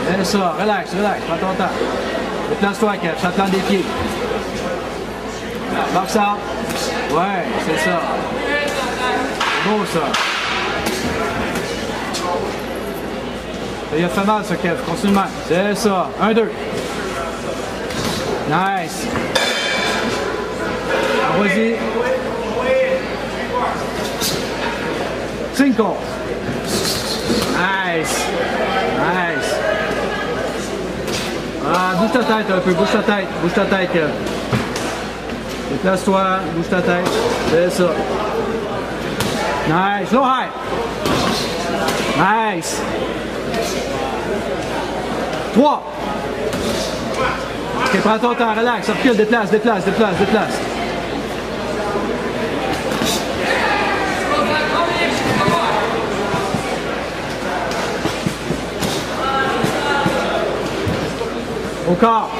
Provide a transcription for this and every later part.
C'est ça, relax, relax, prends ton temps. Déplace-toi, Kev, ça te plante des pieds. Box out. Ouais, c'est ça. C'est beau, ça. Il a fait mal, ça, Kev. Continue de même. C'est ça. 1-2. Nice. Vas-y. 5. Nice. Nice. Ah, bouge ta tête un peu. Bouge ta tête. Bouge ta tête, Kev. Déplace-toi. Bouge ta tête. C'est ça. Nice. Low high. Nice. 3. Ok, prends ton temps, relax, recule, déplace, déplace, déplace, déplace. Au corps.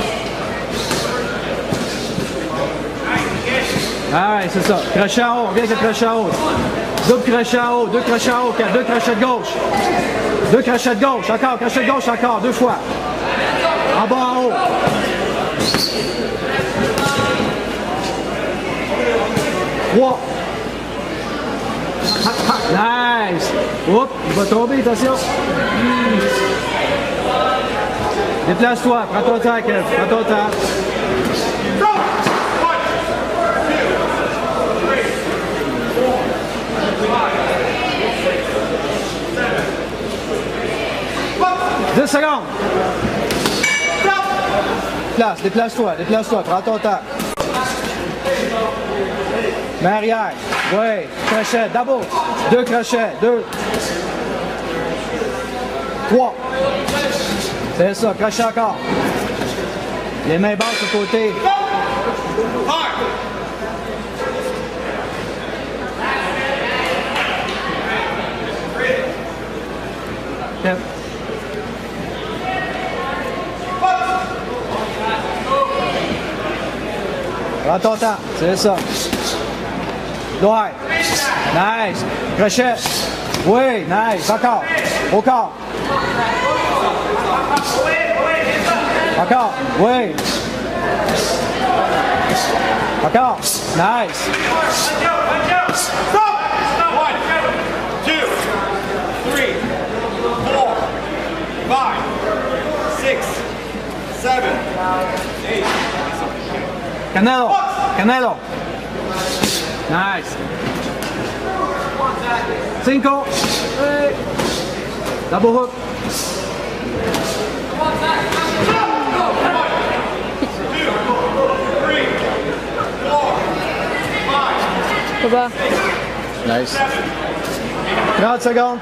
Ah ouais, c'est ça. Crochet en haut, viens avec le crochet en haut. Double crochet en haut, 2 crochets en haut, 2 crochets de gauche. 2 crochets de gauche, encore, crochet de gauche, encore, 2 fois. En bas, en haut. 3. Nice. Oups, il va tomber, attention. Déplace-toi, prends ton temps, Kev, prends ton temps. Deux secondes. Déplace-toi, déplace-toi, prends ton temps. Main arrière. Oui, crochet, double. 2 crochets, 2. 3. C'est ça, crochet encore. Les mains basses sur le côté. Yep. Prends ton temps, c'est ça. Droit. Nice. Crochet. Oui, nice. Encore. Au corps. Encore. Oui. Encore. Nice. 1, 2, 3, 4, 5, 6, 7, 8. Canelo. Canelo. Nice. 5. Double hook. 1, 2, 3, 4, 5. Nice. 30 secondes.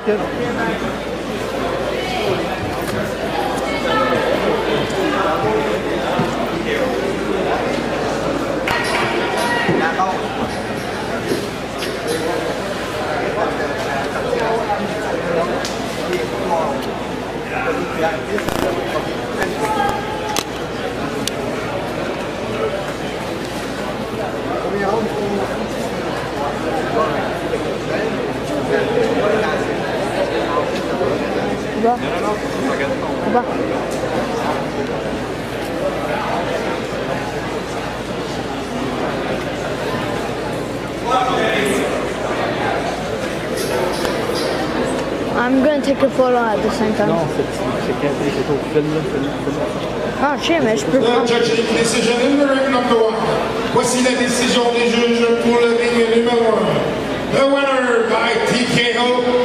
I'm going to take a photo at the same time. Non, c'est au film. Ah, je sais, mais je peux prendre. Voici la décision des juges pour le ring numéro 1. The winner by TKO.